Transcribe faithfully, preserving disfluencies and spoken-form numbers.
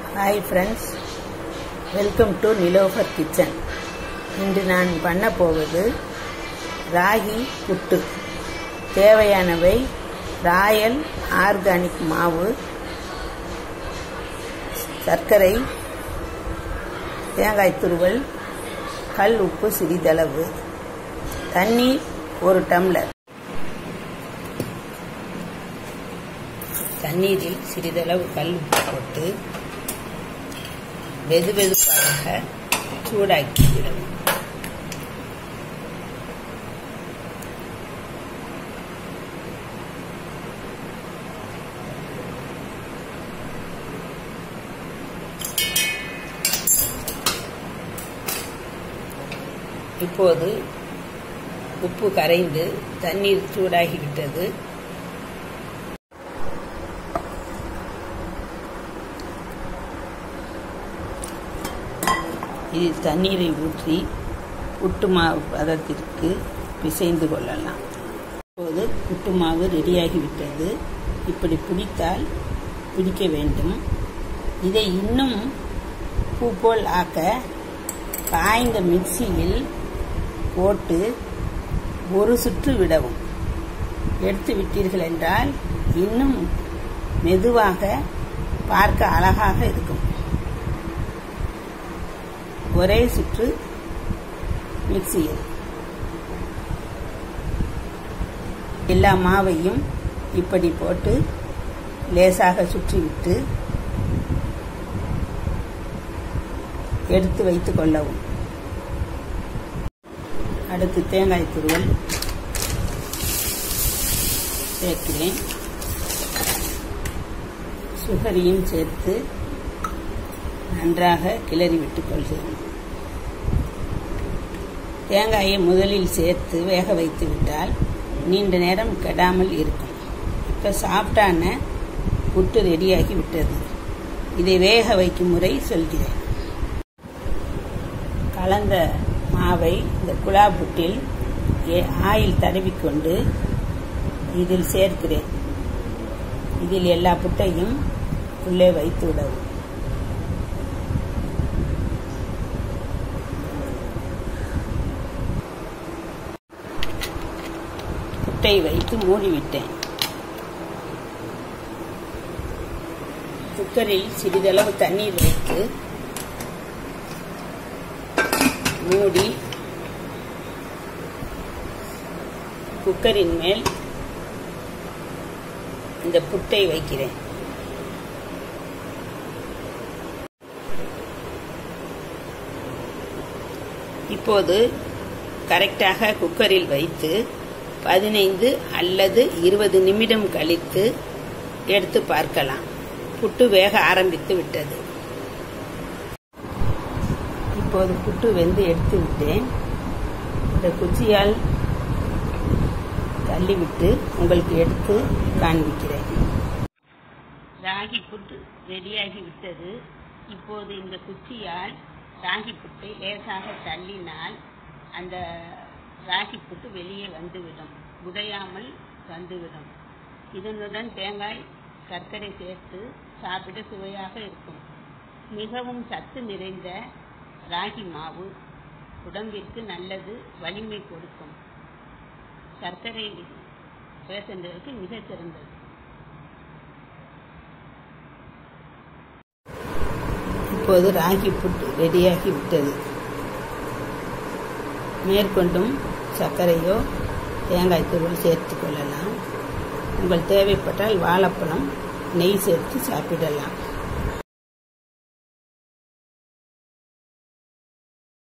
Hi friends, welcome to Nilofer Kitchen. இன்று நான் பண்ண போவது ராகி புட்டு. தேவையானவை ராயல் ஆர்கானிக் மாவு, சர்க்கரை, தேங்காய் துருவல், கல் உப்பு சிறிதளவு, தண்ணீர் ஒரு டம்ளர். தண்ணீரில் சிறிதளவு கல் உப்பு போட்டு வெது வெதுப்பாக சூடாக்கி விடவும். இப்போது உப்பு கரைந்து தண்ணீர் சூடாகிவிட்டது. இதில் தண்ணீரை ஊற்றி புட்டு மாவு பதத்திற்கு பிசைந்து கொள்ளலாம். இப்போது புட்டு மாவு ரெடியாகிவிட்டது. இப்படி பிடித்தால் பிடிக்க வேண்டும். இதை இன்னும் பூ போல் ஆக்க காய்ந்த மிக்சியில் போட்டு ஒரு சுற்று விடவும். எடுத்து விட்டீர்கள் என்றால் இன்னும் மெதுவாக பார்க்க அழகாக இருக்கும். ஒரே சுற்று மிக்சியில் எல்லா மாவையும் இப்படி போட்டு லேசாக சுற்றிவிட்டு எடுத்து வைத்துக் கொள்ளவும். அடுத்து தேங்காய் துருவல் சேர்க்கிறேன். சுகரையும் சேர்த்து நன்றாக கிளறி விட்டுக் கொள்கிறேன். தேங்காயை முதலில் சேர்த்து வேக வைத்து விட்டால் நீண்ட நேரம் கெடாமல் இருக்கும். இப்போ சாஃப்டான புட்டு ரெடியாகி விட்டது. இதை வேக வைக்கும் முறை சொல்கிறேன். கலந்த மாவை இந்த குழா புட்டில் ஆயில் தடவிக்கொண்டு இதில் சேர்க்கிறேன். இதில் எல்லா புட்டையும் உள்ளே வைத்து விடவும். புட்டை வைத்து மூடிவிட்டேன். குக்கரில் சிறிதளவு தண்ணீர் வைத்து மூடி குக்கரின் மேல் இந்த புட்டை வைக்கிறேன். இப்போது கரெக்டாக குக்கரில் வைத்து பதினைந்து அல்லது இருபது நிமிடம் கழித்து எடுத்து பார்க்கலாம். புட்டு வேக ஆரம்பித்து விட்டது. இப்போது புட்டு வெந்து எடுத்து விட்டேன். இந்த குச்சியால் தள்ளிவிட்டு உங்களுக்கு எடுத்து காண்பிக்கிறேன். ராகி புட்டு ரெடியாகி விட்டது. இப்போது இந்த குச்சியால் ராகி புட்டை லேசாக தள்ளினால் அந்த ராகி புட்டு வெளியே வந்துவிடும், உடையாமல் வந்துவிடும். இதனுடன் தேங்காய், சர்க்கரை சேர்த்து சாப்பிட சுவையாக இருக்கும். மிகவும் சத்து நிறைந்த ராகி மாவு உடம்பிற்கு நல்லது, வலிமை கொடுக்கும். சர்க்கரை பேஷண்ட்களுக்கு மிக சிறந்தது. இப்போது ராகி புட்டு ரெடியாகி விட்டது. மேற்கொண்டும் சர்க்கரையோ தேங்காய் துருவல் சேர்த்து கொள்ளலாம். உங்கள் தேவைப்பட்டால் வாழைப்பழம், நெய் சேர்த்து சாப்பிடலாம்.